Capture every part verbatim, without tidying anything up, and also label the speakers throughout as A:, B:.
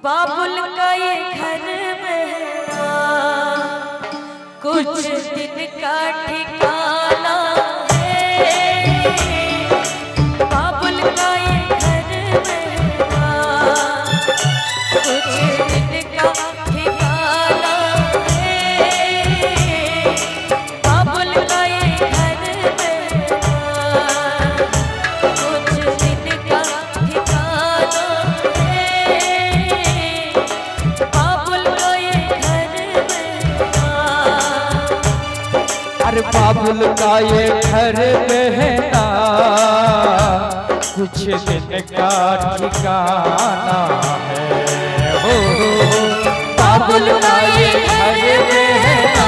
A: बाबुल का ये घर बहना कुछ दिन का ठिकाना है। बाबुल का ये घर बहना कुछ दिन का ठिकाना है। बाबुल का ये घर बहना कुछ दिन का ठिकाना है। बाबुल का ये घर बहना,
B: अरे बाबुल का ये घर बहना कुछ दिन का ठिकाना है। हो बाबुल का ये घर बहना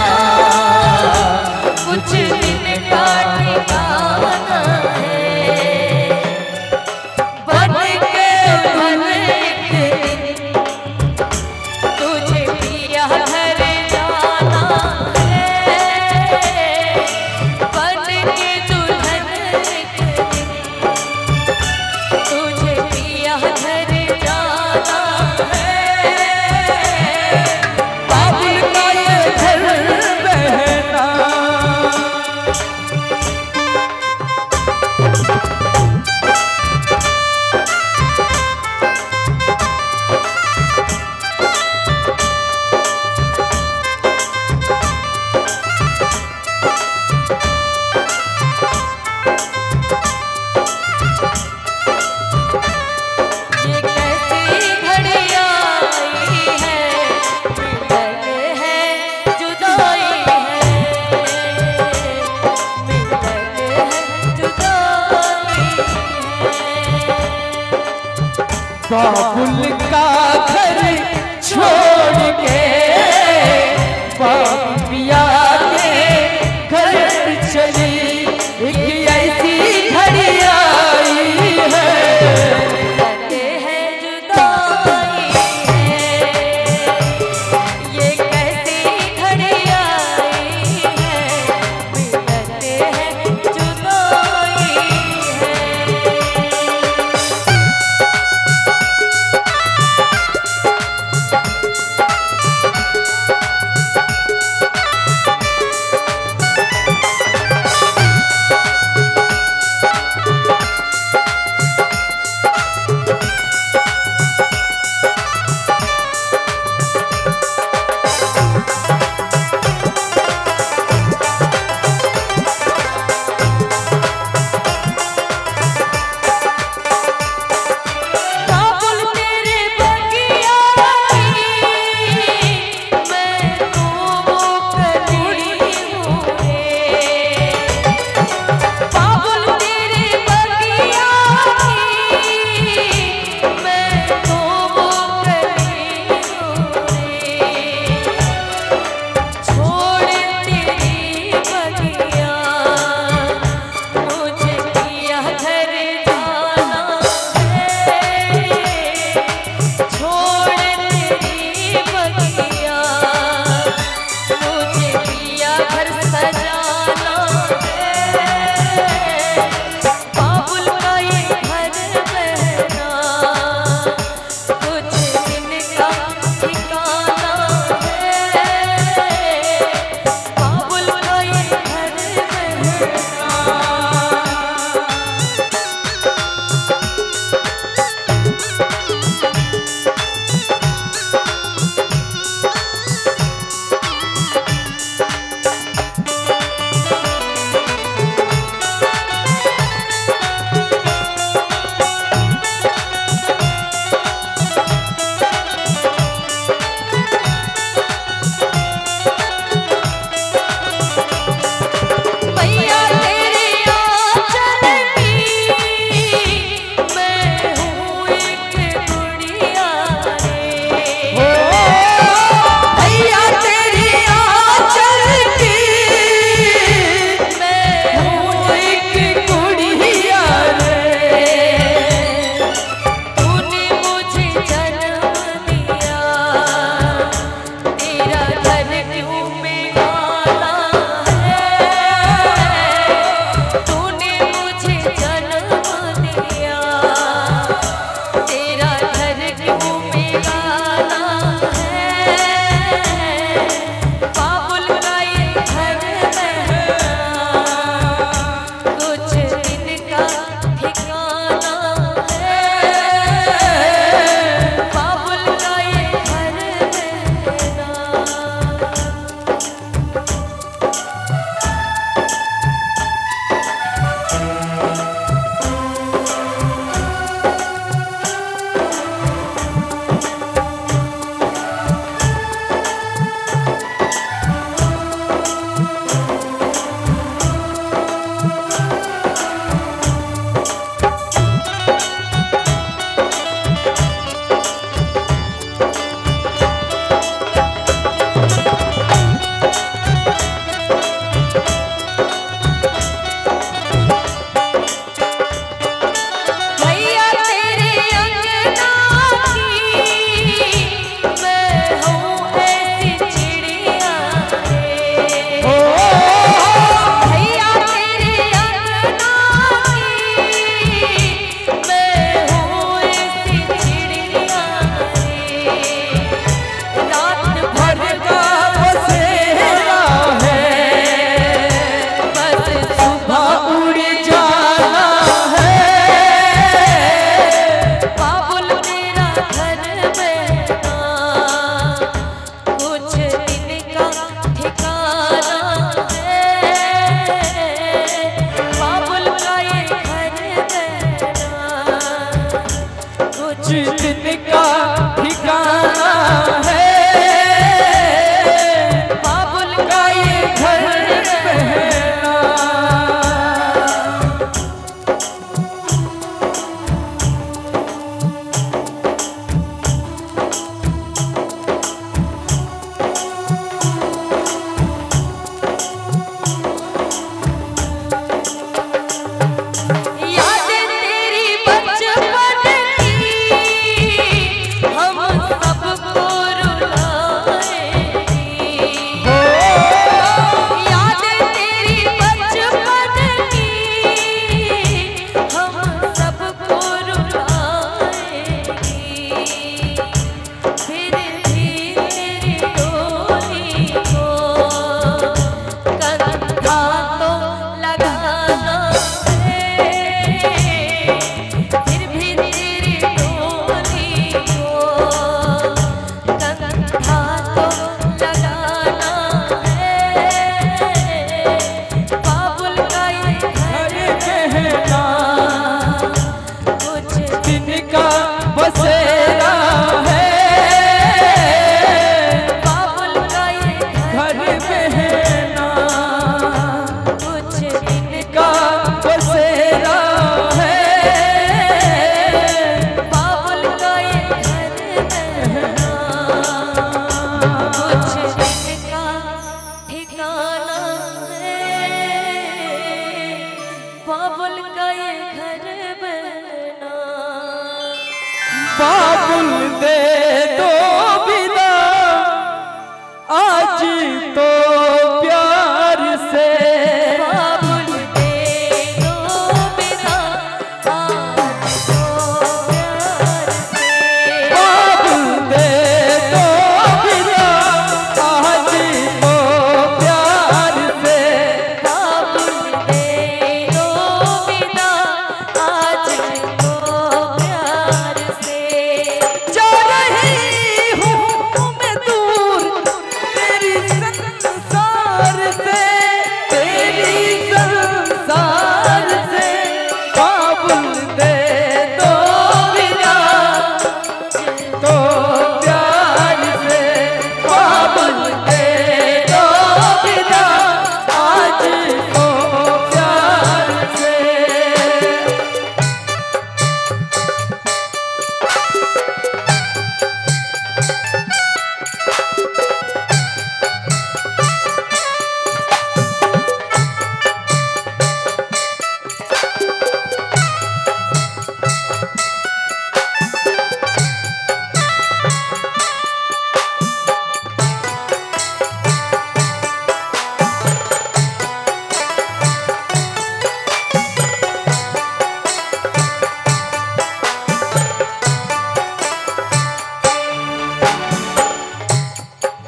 A: कुछ दिन का ठिकाना है। बन के दुल्हन एक दिन तुझे पिया घर जाना है। बन के दुल्हन एक दिन तुझे पिया घर जाना है।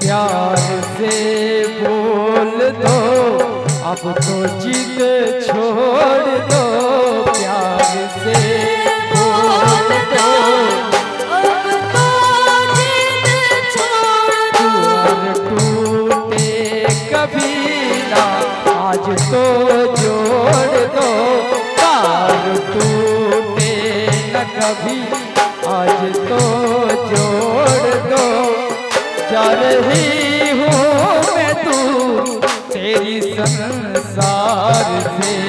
B: प्यार से बोल दो, अब तो जिद छोड़ दो, प्यार से बोल दो,
A: अब तो जिद छोड़ दो।
B: टूटे कभी ना आज तो जोड़ दो, तार टूटे न कभी आज तो जोड़ दो। जा रही हूँ मैं तू तेरी संसार से।